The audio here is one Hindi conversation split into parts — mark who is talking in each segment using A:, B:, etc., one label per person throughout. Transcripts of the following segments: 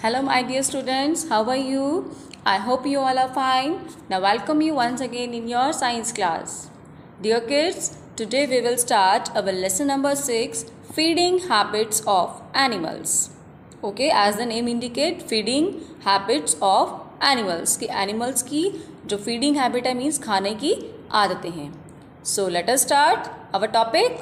A: Hello, my dear students. How are you? I hope you all are fine. Now, welcome you once again in your science class. Dear kids, today we will start our lesson number 6, feeding habits of animals. Okay, as the name indicate, feeding habits of animals. कि animals की जो feeding habit है means खाने की आदतें हैं. So, let us start our topic.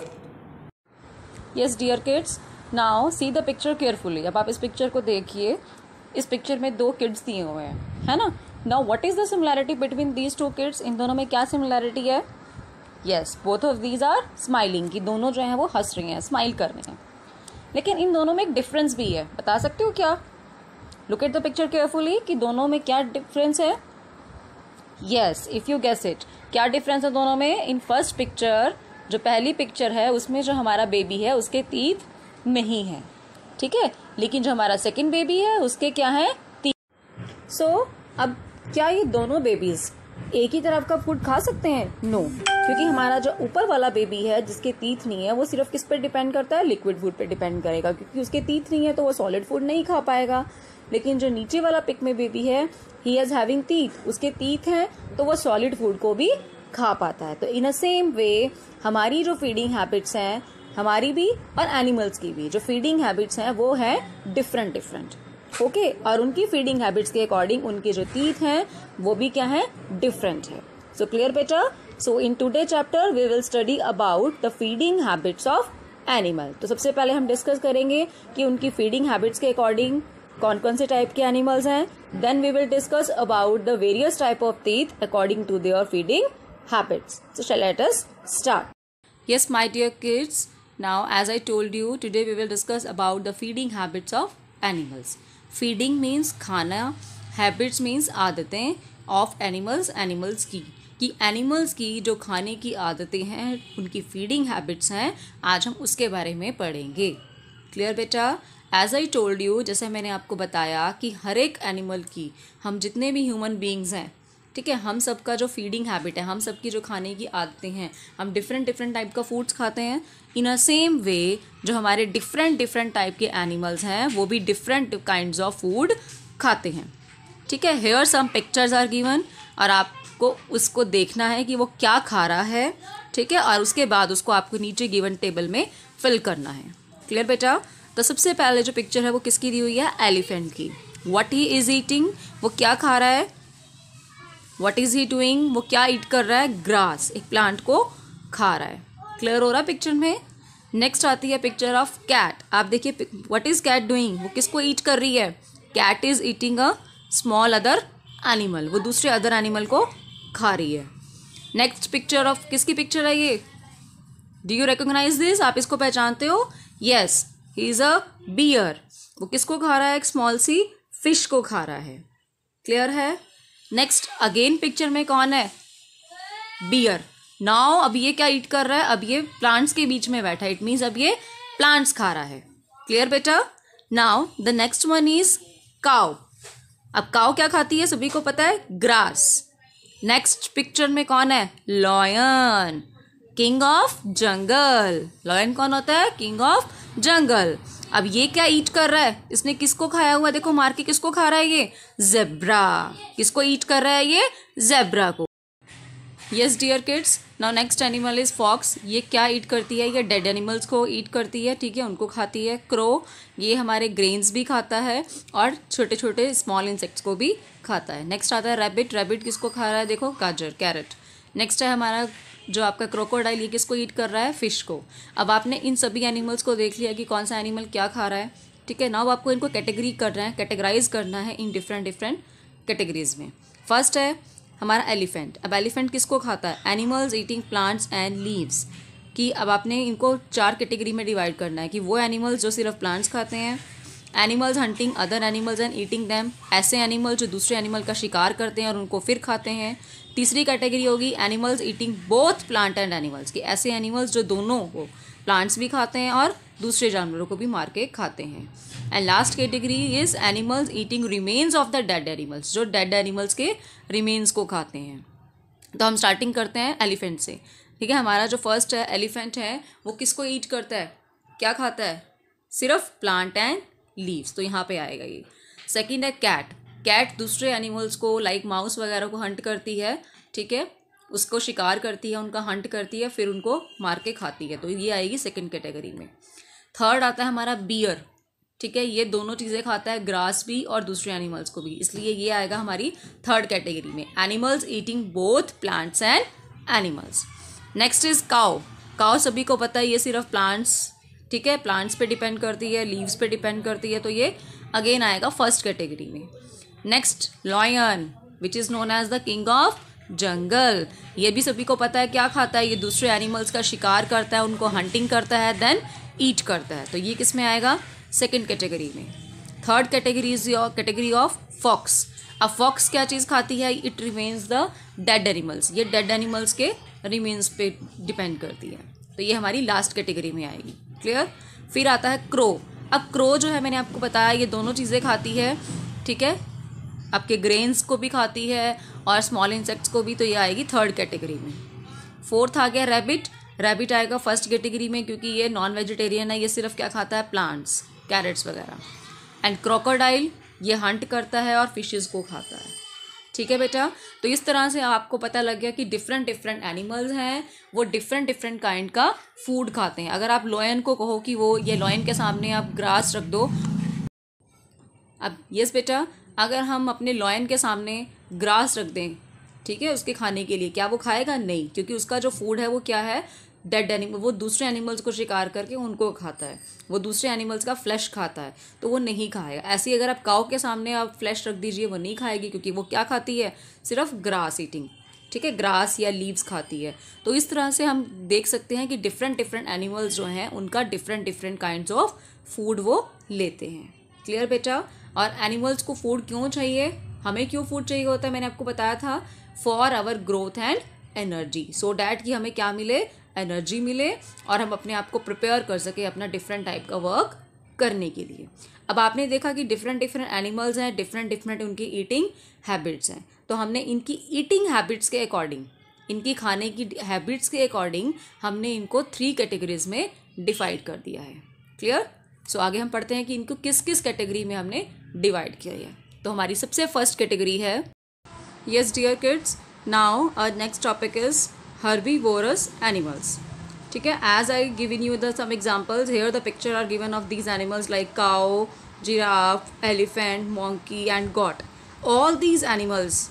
A: Yes, dear kids. Now see the picture carefully. अब आप इस पिक्चर को देखिए. इस पिक्चर में दो किड्स दिए हुए हैं, है ना. Now what is the similarity between these two kids. इन दोनों में क्या सिमिलैरिटी है. Yes, both of these are smiling. कि दोनों जो हैं वो हंस रहे हैं, स्माइल कर रहे हैं. लेकिन इन दोनों में एक डिफरेंस भी है. बता सकते हो क्या. Look at the picture carefully कि दोनों में क्या डिफरेंस है. Yes, if you guess it. क्या डिफरेंस है दोनों में. इन फर्स्ट पिक्चर, जो पहली पिक्चर है, उसमें जो हमारा बेबी है उसके टीथ नहीं है, ठीक है. लेकिन जो हमारा सेकंड बेबी है उसके क्या है, टीथ. सो अब क्या ये दोनों बेबीज एक ही तरफ का फूड खा सकते हैं. नो, क्योंकि हमारा जो ऊपर वाला बेबी है जिसके टीथ नहीं है वो सिर्फ किस पे डिपेंड करता है, लिक्विड फूड पे डिपेंड करेगा. क्योंकि उसके टीथ नहीं है तो वो सॉलिड फूड नहीं खा पाएगा. लेकिन जो नीचे वाला पिक में बेबी है, ही इज हैविंग टीथ, उसके टीथ हैं तो वो सॉलिड फूड को भी खा पाता है. तो इन अ सेम वे हमारी जो फीडिंग हैबिट्स हैं, हमारी भी और एनिमल्स की भी जो फीडिंग हैबिट्स हैं वो है डिफरेंट. ओके, और उनकी फीडिंग हैबिट्स के अकॉर्डिंग उनके जो टीथ हैं वो भी क्या है, डिफरेंट है. सो क्लियर बेटा. So in today chapter we will study about the feeding habits of animal. तो सबसे पहले हम डिस्कस करेंगे कि उनकी फीडिंग हैबिट्स के अकॉर्डिंग कौन कौन से टाइप के एनिमल्स हैं. Then we will discuss about the various type of teeth according to their feeding habits. So let us start. Yes, my dear kids. Now, as I told you, today we will discuss about the feeding habits of animals. Feeding means खाना, habits means आदतें of animals, animals की. कि animals की जो खाने की आदतें हैं, उनकी feeding habits हैं, आज हम उसके बारे में पढ़ेंगे. Clear बेटा. As I told you, जैसे मैंने आपको बताया कि हर एक animal की, हम जितने भी human beings हैं, ठीक है, हम सबका जो फीडिंग हैबिट है, हम सबकी जो खाने की आदतें हैं, हम डिफरेंट टाइप का फूड्स खाते हैं. इन अ सेम वे जो हमारे डिफरेंट टाइप के एनिमल्स हैं वो भी डिफरेंट काइंड्स ऑफ फूड खाते हैं. ठीक है. Here some pictures are given और आपको उसको देखना है कि वो क्या खा रहा है. ठीक है. और उसके बाद उसको आपको नीचे गिवन टेबल में फिल करना है. क्लियर बेटा. तो सबसे पहले जो पिक्चर है वो किसकी दी हुई है, एलिफेंट की. व्हाट ही इज ईटिंग, वो क्या खा रहा है. What is he doing? वो क्या ईट कर रहा है, ग्रास, एक प्लांट को खा रहा है. क्लियर हो रहा है पिक्चर में. नेक्स्ट आती है पिक्चर ऑफ कैट. आप देखिए व्हाट इज कैट डूइंग, वो किसको ईट कर रही है. Cat is eating a small other animal, वो दूसरे अदर एनिमल को खा रही है. नेक्स्ट पिक्चर ऑफ किसकी पिक्चर है ये, डू यू रिकॉग्नाइज दिस, आप इसको पहचानते हो. Yes, he is a bear. वो किसको खा रहा है, एक स्मॉल सी फिश को खा रहा है. क्लियर है. नेक्स्ट अगेन पिक्चर में कौन है, बियर. नाउ अब ये क्या ईट कर रहा है, अब ये प्लांट्स के बीच में बैठा है. इट मीन्स अब ये प्लांट्स खा रहा है. क्लियर बेटा. Now the next one is cow. अब काउ क्या खाती है, सभी को पता है, ग्रास. नेक्स्ट पिक्चर में कौन है, lion, king of jungle. Lion कौन होता है, किंग ऑफ जंगल. अब ये क्या ईट कर रहा है, इसने किसको खाया हुआ, देखो मार के किसको खा रहा है, ये जेब्रा. किसको ईट कर रहा है, ये जेब्रा को. Yes dear kids. Now next animal is fox. ये क्या ईट करती है, ये डेड एनिमल्स को ईट करती है. ठीक है, उनको खाती है. क्रो, ये हमारे ग्रेन्स भी खाता है और छोटे छोटे स्मॉल इंसेक्ट्स को भी खाता है. नेक्स्ट आता है रैबिट. रैबिट किसको खा रहा है, देखो गाजर, कैरेट. नेक्स्ट है हमारा जो आपका क्रोकोडाइल, ये किसको ईट कर रहा है, फिश को. अब आपने इन सभी एनिमल्स को देख लिया कि कौन सा एनिमल क्या खा रहा है. ठीक है. नाउ आपको इनको कैटेगरी करना है, कैटेगराइज करना है इन डिफरेंट कैटेगरीज में. फर्स्ट है हमारा एलिफेंट. अब एलिफेंट किसको खाता है, animals eating plants and leaves. कि अब आपने इनको 4 कैटेगरी में डिवाइड करना है कि वो एनिमल्स जो सिर्फ प्लांट्स खाते हैं, animals hunting other animals and eating them, ऐसे एनिमल जो दूसरे एनिमल का शिकार करते हैं और उनको फिर खाते हैं. तीसरी कैटेगरी होगी animals eating both plant and animals. कि ऐसे एनिमल्स जो दोनों को प्लांट्स भी खाते हैं और दूसरे जानवरों को भी मार के खाते हैं. And last category is animals eating remains of the dead animals, जो डेड एनिमल्स के रिमेन्स को खाते हैं. तो हम स्टार्टिंग करते हैं एलिफेंट से. ठीक है. हमारा जो फर्स्ट है एलिफेंट है वो किसको ईट करता है, क्या खाता है, सिर्फ प्लांट एंड लीव्स. तो यहाँ पे आएगा ये. सेकंड है कैट। कैट दूसरे एनिमल्स को लाइक माउस वगैरह को हंट करती है, ठीक है, उसको शिकार करती है, उनका हंट करती है, फिर उनको मार के खाती है, तो ये आएगी सेकंड कैटेगरी में। थर्ड आता है हमारा बियर, ठीक है, ये दोनों चीज़ें खाता है, ग्रास भी और दूसरे एनिमल्स को भी, इसलिए ये आएगा हमारी थर्ड कैटेगरी में। Animals eating both plants and animals. Next is cow. Cow सभी को पता है ये सिर्फ प्लांट्स, ठीक है, प्लांट्स पे डिपेंड करती है, लीव्स पे डिपेंड करती है, तो ये अगेन आएगा फर्स्ट कैटेगरी में। Next lion which is known as the king of jungle. ये भी सभी को पता है क्या खाता है, ये दूसरे एनिमल्स का शिकार करता है, उनको हंटिंग करता है, देन ईट करता है, तो ये किस में आएगा, सेकेंड कैटेगरी में। Third category is your category of fox. अब फॉक्स क्या चीज़ खाती है, it remains the dead animals, ये डेड एनिमल्स के रिमेन्स पे डिपेंड करती है, तो ये हमारी लास्ट कैटेगरी में आएगी। क्लियर। फिर आता है क्रो। अब क्रो जो है मैंने आपको बताया ये दोनों चीज़ें खाती है, ठीक है, आपके ग्रेन्स को भी खाती है और स्मॉल इंसेक्ट्स को भी, तो ये आएगी थर्ड कैटेगरी में। फोर्थ आ गया रैबिट। रैबिट आएगा फर्स्ट कैटेगरी में क्योंकि ये नॉन वेजिटेरियन है, ये सिर्फ क्या खाता है, प्लांट्स, कैरेट्स वगैरह। एंड क्रोकोडाइल, ये हंट करता है और फिशेस को खाता है, ठीक है बेटा। तो इस तरह से आपको पता लग गया कि डिफरेंट डिफरेंट एनिमल्स हैं, वो डिफरेंट डिफरेंट काइंड का फूड खाते हैं। अगर आप लॉयन को कहो कि वो ये लॉयन के सामने आप ग्रास रख दो, अब यस बेटा, अगर हम अपने लॉयन के सामने ग्रास रख दें, ठीक है, उसके खाने के लिए, क्या वो खाएगा? नहीं, क्योंकि उसका जो फूड है वो क्या है, डेड एनिमल, वो दूसरे एनिमल्स को शिकार करके उनको खाता है, वो दूसरे एनिमल्स का फ्लैश खाता है, तो वो नहीं खाएगा। ऐसे ही अगर आप काऊ के सामने आप फ्लैश रख दीजिए, वो नहीं खाएगी, क्योंकि वो क्या खाती है, सिर्फ ग्रास ईटिंग, ठीक है, ग्रास या लीव्स खाती है। तो इस तरह से हम देख सकते हैं कि डिफरेंट डिफरेंट एनिमल्स जो हैं उनका different different kinds of food वो लेते हैं। क्लियर बेटा। और एनिमल्स को फूड क्यों चाहिए, हमें क्यों फूड चाहिए होता है, मैंने आपको बताया था, for our growth and energy, so that कि हमें क्या मिले, एनर्जी मिले और हम अपने आप को प्रिपेयर कर सके अपना डिफरेंट टाइप का वर्क करने के लिए। अब आपने देखा कि डिफरेंट डिफरेंट एनिमल्स हैं, डिफरेंट डिफरेंट उनकी ईटिंग हैबिट्स हैं, तो हमने इनकी ईटिंग हैबिट्स के अकॉर्डिंग, इनकी खाने की हैबिट्स के अकॉर्डिंग हमने इनको 3 कैटेगरीज में डिवाइड कर दिया है। क्लियर। सो आगे हम पढ़ते हैं कि इनको किस किस कैटेगरी में हमने डिवाइड किया है। तो हमारी सबसे फर्स्ट कैटेगरी है, yes dear kids, now our next topic is herbivorous animals. ठीक है, as I given you the some examples here, the picture are given of these animals like cow, giraffe, elephant, monkey and goat. All these animals,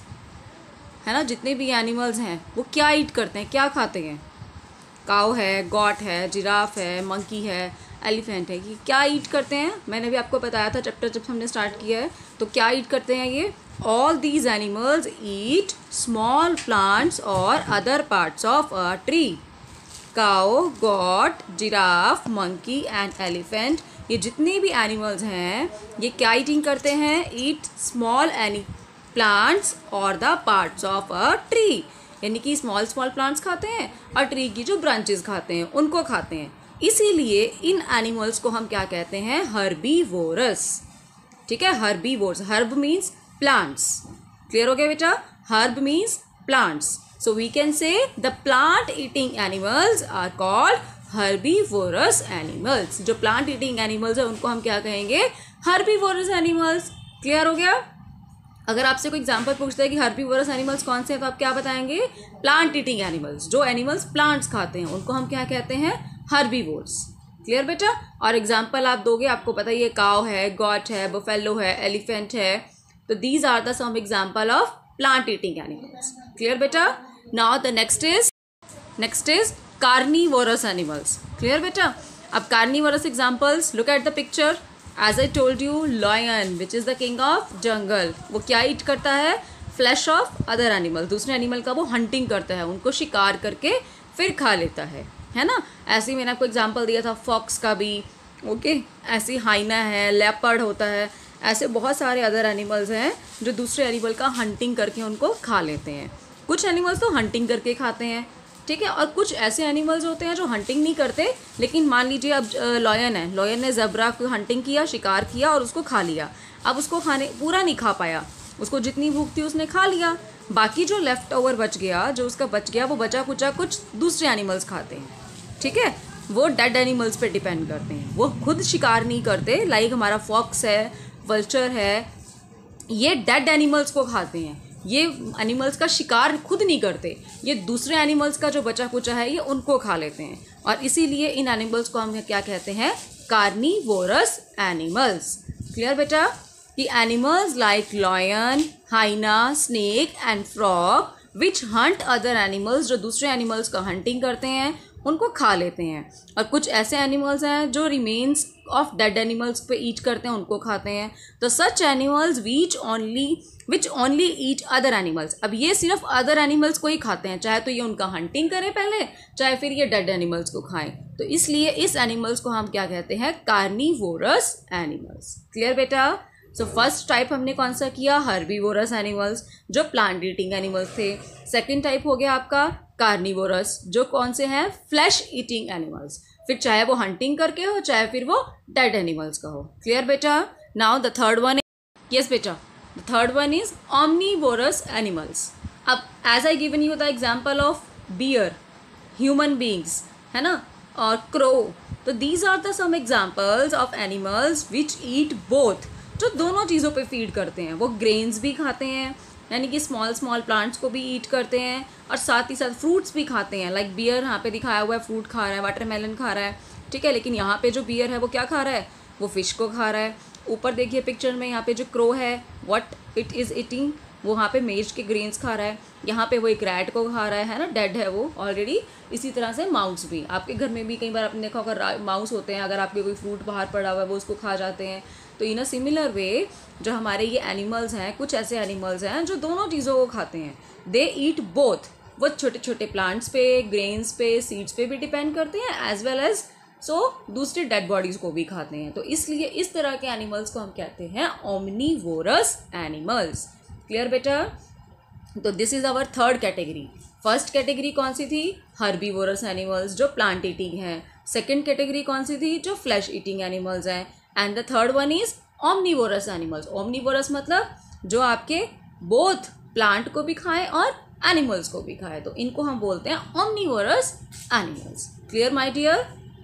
A: है ना, जितने भी एनिमल्स हैं वो क्या ईट करते हैं, क्या खाते हैं, काऊ है, गॉट है, जिराफ है, मंकी है, एलिफेंट है, कि क्या ईट करते हैं। मैंने भी आपको बताया था चैप्टर जब हमने स्टार्ट किया है, तो क्या ईट करते हैं ये, all these animals eat small plants or other parts of a tree. Cow, goat, giraffe, monkey and elephant, ये जितने भी एनिमल्स हैं ये क्या ईटिंग करते हैं, eat small plants or the parts of a tree, यानी कि स्मॉल स्मॉल प्लांट्स खाते हैं और ट्री की जो ब्रांचेस खाते हैं उनको खाते हैं। इसीलिए इन एनिमल्स को हम क्या कहते हैं, हर्बीवोरस। ठीक है, herbivorous, herb means plants. Clear हो गया बेटा, herb means plants, so we can say the plant eating animals are called herbivorous animals. जो plant eating animals है उनको हम क्या कहेंगे, herbivorous animals. Clear हो गया। अगर आपसे कोई एग्जाम्पल पूछता है कि herbivorous animals कौन से हैं, तो आप क्या बताएंगे, plant eating animals, जो animals plants खाते हैं उनको हम क्या कहते हैं, herbivores. क्लियर बेटा। और एग्जाम्पल आप दोगे, आपको पता ही है, काव है, गॉट है, बफेलो है, एलिफेंट है, तो these are the some example of plant eating animals. Clear beta? Now the next is carnivorous animals. Clear beta? अब carnivorous examples, look at the picture. As I told you, lion which is the king of jungle, वो क्या eat करता है, flesh of other animal, दूसरे animal का वो hunting करता है, उनको शिकार करके फिर खा लेता है ना। ऐसे ही मैंने आपको एग्जाम्पल दिया था फॉक्स का भी, ओके, ऐसी हाइना है, लेपर्ड होता है, ऐसे बहुत सारे अदर एनिमल्स हैं जो दूसरे एनिमल का हंटिंग करके उनको खा लेते हैं। कुछ एनिमल्स तो हंटिंग करके खाते हैं, ठीक है, और कुछ ऐसे एनिमल्स होते हैं जो हंटिंग नहीं करते, लेकिन मान लीजिए अब लॉयन है, लॉयन ने ज़ेब्रा को हंटिंग किया, शिकार किया और उसको खा लिया। अब उसको खाने पूरा नहीं खा पाया, उसको जितनी भूख थी उसने खा लिया, बाकी जो लेफ्ट ओवर बच गया, जो उसका बच गया, वो बचा कुचा कुछ दूसरे एनिमल्स खाते हैं। ठीक है, वो डेड एनिमल्स पे डिपेंड करते हैं, वो खुद शिकार नहीं करते। लाइक हमारा फॉक्स है, वल्चर है, ये डेड एनिमल्स को खाते हैं, ये एनिमल्स का शिकार खुद नहीं करते, ये दूसरे एनिमल्स का जो बचा कुचा है ये उनको खा लेते हैं, और इसीलिए इन एनिमल्स को हम क्या कहते हैं, कार्निवोरस एनिमल्स। क्लियर बेटा? कि animals like lion, hyena, snake and frog which hunt other animals, जो दूसरे एनिमल्स का हंटिंग करते हैं उनको खा लेते हैं, और कुछ ऐसे एनिमल्स हैं जो रिमेन्स ऑफ डेड एनिमल्स पे ईट करते हैं, उनको खाते हैं। तो such animals which only eat other animals, अब ये सिर्फ अदर एनिमल्स को ही खाते हैं, चाहे तो ये उनका हंटिंग करें पहले, चाहे फिर ये डेड एनिमल्स को खाएं। तो इसलिए इस एनिमल्स को हम क्या कहते हैं, कार्निवोरस एनिमल्स। क्लियर बेटा? सो फर्स्ट टाइप हमने कौन सा किया, हर्बीवोरस एनिमल्स, जो प्लांट ईटिंग एनिमल्स थे। सेकंड टाइप हो गया आपका कार्निवोरस, जो कौन से हैं, फ्लैश ईटिंग एनिमल्स, फिर चाहे वो हंटिंग करके हो, चाहे फिर वो डेड एनिमल्स का हो। क्लियर बेटा? Now the third one, yes बेटा, the third one is omnivorous animals. अब as I given you the example of bear, human beings, है ना, और क्रो, तो these are the some examples of animals which eat both, जो दोनों चीज़ों पे फीड करते हैं। वो ग्रेन्स भी खाते हैं, यानी कि स्मॉल प्लांट्स को भी ईट करते हैं, और साथ ही साथ फ्रूट्स भी खाते हैं। लाइक बियर यहाँ पे दिखाया हुआ है, फ्रूट खा रहा है, वाटरमेलन खा रहा है, ठीक है, लेकिन यहाँ पे जो बियर है वो क्या खा रहा है, वो फिश को खा रहा है। ऊपर देखिए पिक्चर में, यहाँ पे जो क्रो है, व्हाट इट इज़ ईटिंग, वो वहाँ पे मेज के ग्रेन्स खा रहा है, यहाँ पे वो एक रैट को खा रहा है ना, डेड है वो ऑलरेडी। इसी तरह से माउस भी, आपके घर में भी कई बार आपने देखा होगा माउस होते हैं, अगर आपके कोई फ्रूट बाहर पड़ा हुआ है वो उसको खा जाते हैं। तो इन अ सिमिलर वे जो हमारे ये एनिमल्स हैं, कुछ ऐसे एनिमल्स हैं जो दोनों चीज़ों को खाते हैं, दे ईट बोथ। वो छोटे छोटे प्लांट्स पे, ग्रेन्स पे, सीड्स पे भी डिपेंड करते हैं, एज वेल एज दूसरी डेड बॉडीज को भी खाते हैं। तो इसलिए इस तरह के एनिमल्स को हम कहते हैं ओमनीवोरस एनिमल्स। क्लियर बेटा? तो this is our third category. First category कौन सी थी, हर्बीवोरस एनिमल्स, जो प्लांट ईटिंग है। सेकेंड कैटेगरी कौन सी थी, जो फ्लैश ईटिंग एनिमल्स हैं। And the third one is omnivorous animals. Omnivorous मतलब जो आपके बोथ प्लांट को भी खाएं और एनिमल्स को भी खाएं, तो इनको हम बोलते हैं omnivorous animals. Clear my dear?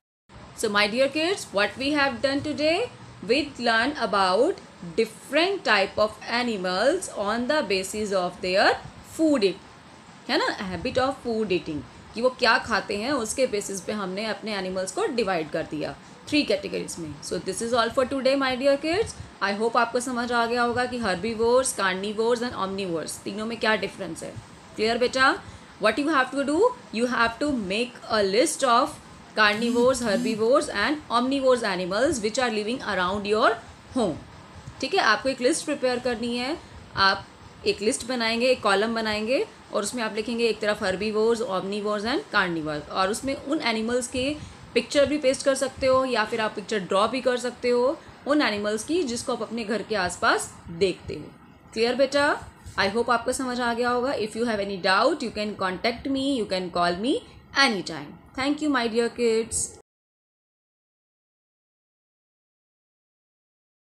A: So my dear kids, what we have done today, we learned about different type of animals on the basis of their food eat, है ना, हैबिट ऑफ फूड ईटिंग, कि वो क्या खाते हैं उसके बेसिस पे हमने अपने एनिमल्स को डिवाइड कर दिया 3 कैटेगरीज में। So this is all for today my dear kids. I hope आपको समझ आ गया होगा कि हर्बीवोर्स, कार्निवोर्स एंड ओमनीवोर्स तीनों में क्या डिफरेंस है। क्लियर बेटा? What you have to do, you have to make a list of carnivores, herbivores and omnivores animals which are living around your home। ठीक है, आपको एक लिस्ट प्रिपेयर करनी है। आप एक लिस्ट बनाएंगे, एक कॉलम बनाएंगे, और उसमें आप लिखेंगे एक तरफ हर्बीवोर्स, ओमनीवोर्स एंड कार्निवोर्स, और उसमें उन एनिमल्स के पिक्चर भी पेस्ट कर सकते हो, या फिर आप पिक्चर ड्रॉ भी कर सकते हो उन एनिमल्स की जिसको आप अपने घर के आसपास देखते हो। क्लियर बेटा? आई होप आपको समझ आ गया होगा। If you have any doubt, you can contact me, you can call me anytime. Thank you, my dear kids.